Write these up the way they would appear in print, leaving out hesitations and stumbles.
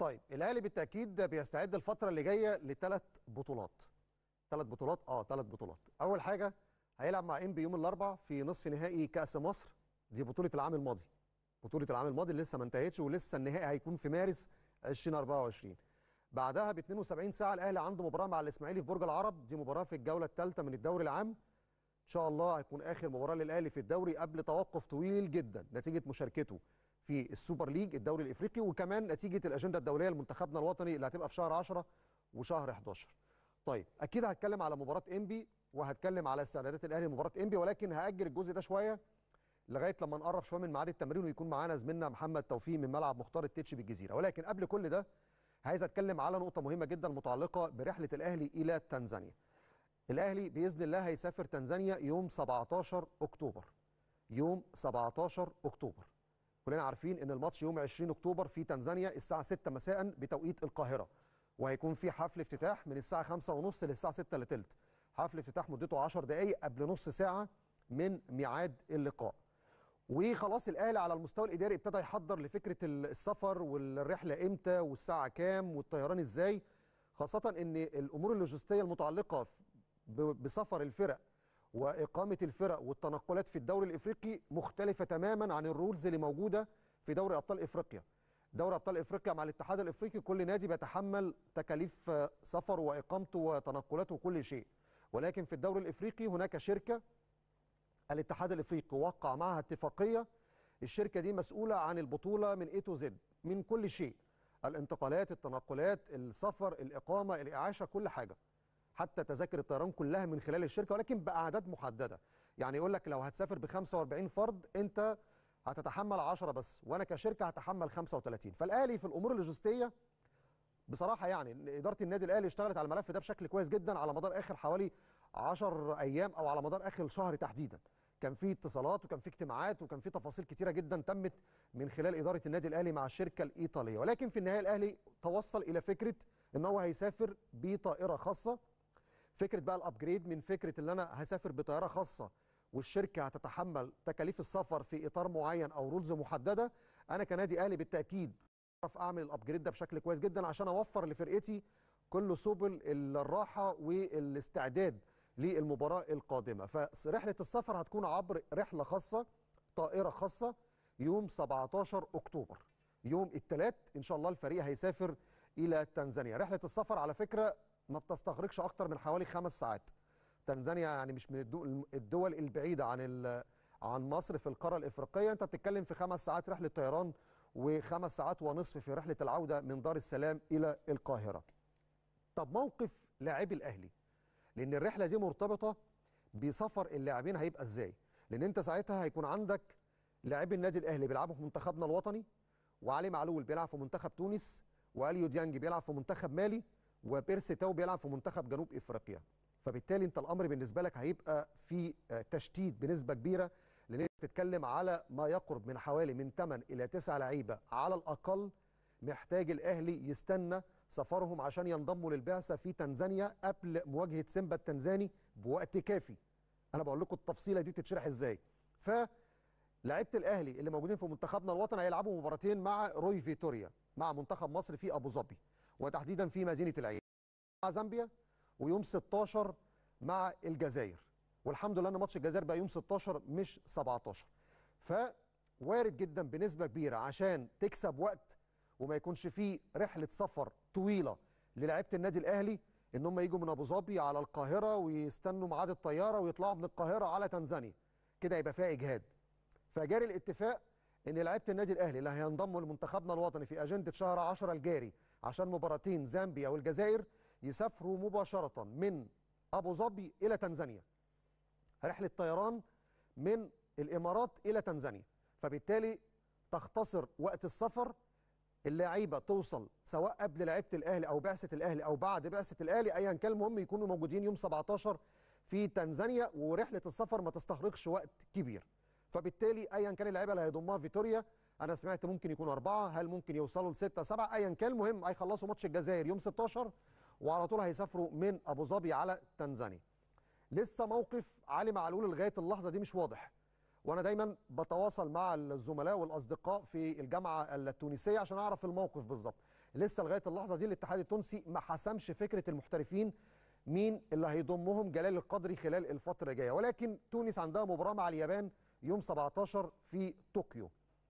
طيب الاهلي بالتاكيد بيستعد الفتره اللي جايه لثلاث بطولات. ثلاث بطولات. اول حاجه هيلعب مع انبي يوم الاربعاء في نصف نهائي كاس مصر. دي بطوله العام الماضي. بطوله العام الماضي اللي لسه ما انتهتش، ولسه النهائي هيكون في مارس 2024. بعدها ب 72 ساعه الاهلي عنده مباراه مع الاسماعيلي في برج العرب. دي مباراه في الجوله الثالثه من الدوري العام. ان شاء الله هيكون اخر مباراه للاهلي في الدوري قبل توقف طويل جدا نتيجه مشاركته في السوبر ليج الدوري الافريقي، وكمان نتيجه الاجنده الدوليه لمنتخبنا الوطني اللي هتبقى في شهر 10 وشهر 11. طيب اكيد هتكلم على مباراه انبي وهتكلم على استعدادات الاهلي لمباراه انبي، ولكن هاجل الجزء ده شويه لغايه لما نقرب شويه من ميعاد التمرين ويكون معانا زميلنا محمد توفيق من ملعب مختار التتش بالجزيره. ولكن قبل كل ده عايز اتكلم على نقطه مهمه جدا متعلقه برحله الاهلي الى تنزانيا. الاهلي باذن الله هيسافر تنزانيا يوم 17 اكتوبر. يوم 17 اكتوبر. كلنا عارفين ان الماتش يوم 20 اكتوبر في تنزانيا الساعه 6 مساء بتوقيت القاهره، وهيكون في حفل افتتاح من الساعه 5:30 للساعه 6 الا ثلث. حفل افتتاح مدته 10 دقائق قبل نص ساعه من ميعاد اللقاء. وخلاص الاهلي على المستوى الاداري ابتدى يحضر لفكره السفر والرحله امتى والساعه كام والطيران ازاي، خاصه ان الامور اللوجستيه المتعلقه بسفر الفرق واقامه الفرق والتنقلات في الدوري الافريقي مختلفه تماما عن الرولز اللي موجوده في دوري ابطال افريقيا. دوري ابطال افريقيا مع الاتحاد الافريقي كل نادي بيتحمل تكاليف سفره واقامته وتنقلاته وكل شيء، ولكن في الدوري الافريقي هناك شركه الاتحاد الافريقي وقع معها اتفاقيه. الشركه دي مسؤوله عن البطوله من A to Z، من كل شيء، الانتقالات، التنقلات، السفر، الاقامه، الاعاشه، كل حاجه، حتى تذاكر الطيران كلها من خلال الشركه، ولكن باعداد محدده. يعني يقول لك لو هتسافر ب 45 فرد انت هتتحمل 10 بس، وانا كشركه هتحمل 35. فالاهلي في الامور اللوجستيه بصراحه يعني اداره النادي الاهلي اشتغلت على الملف ده بشكل كويس جدا على مدار اخر حوالي 10 ايام او على مدار اخر شهر تحديدا. كان في اتصالات وكان في اجتماعات وكان في تفاصيل كتيره جدا تمت من خلال اداره النادي الاهلي مع الشركه الايطاليه، ولكن في النهايه الاهلي توصل الى فكره ان هو هيسافر بطائره خاصه. فكره بقى الابجريد من فكره ان انا هسافر بطياره خاصه والشركه هتتحمل تكاليف السفر في اطار معين او رولز محدده. انا كنادي اهلي بالتاكيد اعرف اعمل الابجريد ده بشكل كويس جدا عشان اوفر لفرقتي كل سبل الراحه والاستعداد للمباراه القادمه. فرحله السفر هتكون عبر رحله خاصه، طائره خاصه، يوم 17 اكتوبر، يوم الثلاث ان شاء الله الفريق هيسافر الى تنزانيا. رحله السفر على فكره ما بتستغرقش اكتر من حوالي 5 ساعات. تنزانيا يعني مش من الدول البعيده عن مصر في القاره الافريقيه. انت بتتكلم في 5 ساعات رحله طيران وخمس ساعات ونصف في رحله العوده من دار السلام الى القاهره. طب موقف لاعبي الاهلي، لان الرحله دي مرتبطه بسفر اللاعبين هيبقى ازاي؟ لان انت ساعتها هيكون عندك لاعبي النادي الاهلي بيلعبوا في منتخبنا الوطني، وعلي معلول بيلعب في منتخب تونس، واليو ديانج بيلعب في منتخب مالي، وبيرسي تاو بيلعب في منتخب جنوب افريقيا. فبالتالي انت الامر بالنسبه لك هيبقى في تشتيت بنسبه كبيره، لان انت بتتكلم على ما يقرب من حوالي من 8 الى 9 لعيبه على الاقل محتاج الاهلي يستنى سفرهم عشان ينضموا للبعثه في تنزانيا قبل مواجهه سيمبا التنزاني بوقت كافي. انا بقول لكم التفصيله دي بتتشرح ازاي. فلاعيبه الاهلي اللي موجودين في منتخبنا الوطني هيلعبوا مباراتين مع روي فيتوريا مع منتخب مصر في ابو ظبي، وتحديدا في مدينه العين، مع زامبيا، ويوم 16 مع الجزائر. والحمد لله ان ماتش الجزائر بقى يوم 16 مش 17. فوارد جدا بنسبه كبيره عشان تكسب وقت وما يكونش فيه رحله سفر طويله للاعيبه النادي الاهلي ان هم يجوا من ابو ظبي على القاهره ويستنوا ميعاد الطياره ويطلعوا من القاهره على تنزانيا، كده يبقى فيها اجهاد. فجاري الاتفاق ان لعيبه النادي الاهلي اللي هينضموا لمنتخبنا الوطني في اجنده شهر 10 الجاري عشان مباراتين زامبيا والجزائر يسافروا مباشره من ابو ظبي الى تنزانيا، رحله طيران من الامارات الى تنزانيا. فبالتالي تختصر وقت السفر، اللاعيبه توصل سواء قبل لعيبه الاهلي او بعثه الاهلي او بعد بعثه الاهلي ايا كان، المهم يكونوا موجودين يوم 17 في تنزانيا، ورحله السفر ما تستغرقش وقت كبير. فبالتالي ايا كان اللعيبه اللي هيضمها فيتوريا، انا سمعت ممكن يكونوا 4، هل ممكن يوصلوا ل6 7، ايا كان، المهم هيخلصوا ماتش الجزائر يوم 16 وعلى طول هيسافروا من ابو ظبي على تنزانيا. لسه موقف علي معلول لغايه اللحظه دي مش واضح، وانا دايما بتواصل مع الزملاء والاصدقاء في الجامعه التونسيه عشان اعرف الموقف بالظبط. لسه لغايه اللحظه دي الاتحاد التونسي ما حسمش فكره المحترفين مين اللي هيضمهم جلال القدري خلال الفتره الجايه، ولكن تونس عندها مباراه مع اليابان يوم 17 في طوكيو.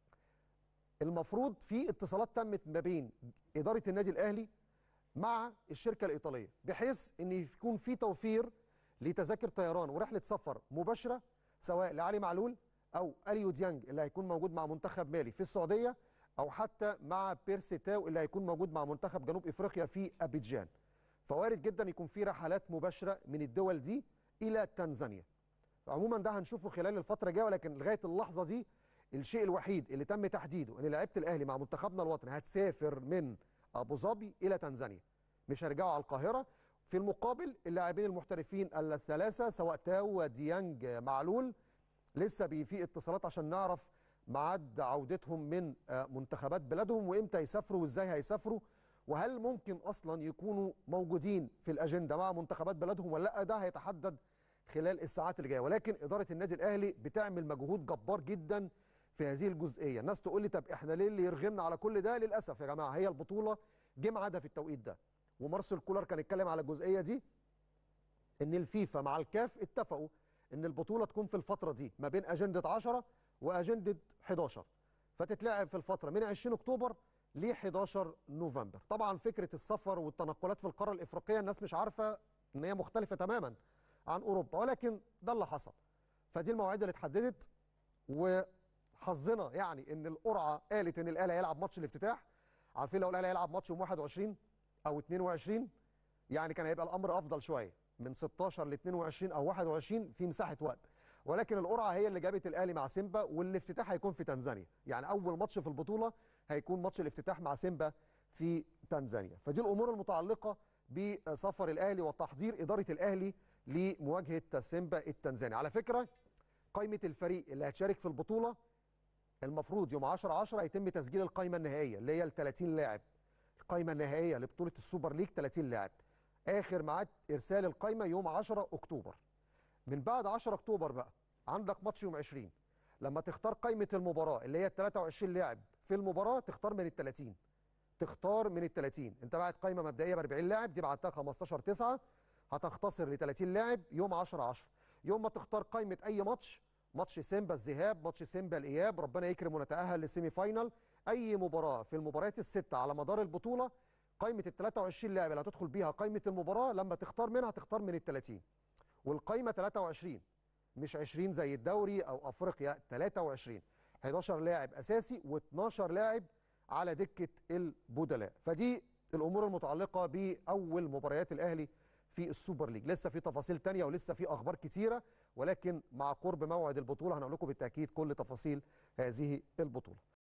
المفروض في اتصالات تمت ما بين اداره النادي الاهلي مع الشركه الايطاليه بحيث ان يكون في توفير لتذاكر طيران ورحله سفر مباشره سواء لعلي معلول او اليو ديانج اللي هيكون موجود مع منتخب مالي في السعوديه، او حتى مع بيرسي تاو اللي هيكون موجود مع منتخب جنوب افريقيا في ابيجان. فوارد جدا يكون في رحلات مباشره من الدول دي الى تنزانيا. عموما ده هنشوفه خلال الفتره الجايه، ولكن لغايه اللحظه دي الشيء الوحيد اللي تم تحديده ان لعيبه الاهلي مع منتخبنا الوطني هتسافر من ابو ظبي الى تنزانيا، مش هيرجعوا على القاهره. في المقابل اللاعبين المحترفين الثلاثه سواء تاو ديانج معلول لسه في اتصالات عشان نعرف ميعاد عودتهم من منتخبات بلادهم وامتى يسافروا وازاي هيسافروا، وهل ممكن اصلا يكونوا موجودين في الاجنده مع منتخبات بلادهم ولا لا. ده هيتحدد خلال الساعات اللي جايه، ولكن اداره النادي الاهلي بتعمل مجهود جبار جدا في هذه الجزئيه. الناس تقول لي طب احنا ليه اللي يرغمنا على كل ده؟ للاسف يا جماعه هي البطوله جه ميعادها في التوقيت ده، ومارسيل كولر كان اتكلم على الجزئيه دي ان الفيفا مع الكاف اتفقوا ان البطوله تكون في الفتره دي ما بين اجنده 10 واجنده 11، فتتلعب في الفتره من 20 اكتوبر ل 11 نوفمبر. طبعا فكره السفر والتنقلات في القاره الافريقيه الناس مش عارفه ان هي مختلفه تماما عن اوروبا، ولكن ده اللي حصل. فدي المواعيد اللي اتحددت، وحظنا يعني ان القرعه قالت ان الاهلي هيلعب ماتش الافتتاح. عارفين لو الاهلي هيلعب ماتش يوم 21 او 22 يعني كان هيبقى الامر افضل شويه، من 16 ل 22 او 21 في مساحه وقت، ولكن القرعه هي اللي جابت الاهلي مع سيمبا، والافتتاح هيكون في تنزانيا. يعني اول ماتش في البطوله هيكون ماتش الافتتاح مع سيمبا في تنزانيا. فدي الامور المتعلقه بسفر الاهلي وتحضير اداره الاهلي لمواجهه سيمبا التنزاني. على فكره قائمه الفريق اللي هتشارك في البطوله المفروض يوم 10/10 هيتم تسجيل القائمه النهائيه اللي هي ال 30 لاعب. القائمه النهائيه لبطوله السوبر ليج 30 لاعب. اخر ميعاد ارسال القائمه يوم 10 اكتوبر. من بعد 10 اكتوبر بقى عندك ماتش يوم 20 لما تختار قائمه المباراه اللي هي 23 لاعب في المباراه تختار من ال 30. تختار من ال 30. انت بعت قائمه مبدئيه ب 40 لاعب، دي بعتها 15/9 هتختصر ل 30 لاعب يوم 10/10. يوم ما تختار قائمه اي ماتش، ماتش سيمبا الذهاب، ماتش سيمبا الاياب، ربنا يكرم ونتاهل للسيمي فاينال، اي مباراه في المباريات السته على مدار البطوله، قائمه ال 23 لاعب اللي هتدخل بيها قائمه المباراه لما تختار منها تختار من ال 30. والقائمه 23 مش 20 زي الدوري او افريقيا، 23 11 لاعب اساسي و12 لاعب على دكه البدلاء. فدي الامور المتعلقه باول مباريات الاهلي في السوبر ليج. لسه في تفاصيل تانية ولسه في اخبار كتيره، ولكن مع قرب موعد البطوله هنقول لكم بالتاكيد كل تفاصيل هذه البطوله.